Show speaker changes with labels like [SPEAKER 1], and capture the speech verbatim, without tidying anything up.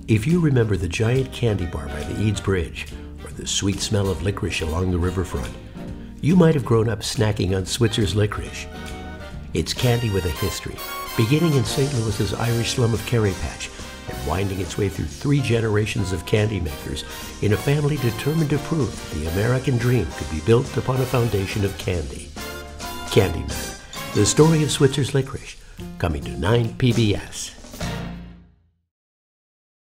[SPEAKER 1] If you remember the giant candy bar by the Eads Bridge, or the sweet smell of licorice along the riverfront, you might have grown up snacking on Switzer's licorice. It's candy with a history, beginning in Saint Louis's Irish slum of Kerry Patch and winding its way through three generations of candy makers in a family determined to prove that the American dream could be built upon a foundation of candy. Candyman, the story of Switzer's licorice, coming to nine P B S.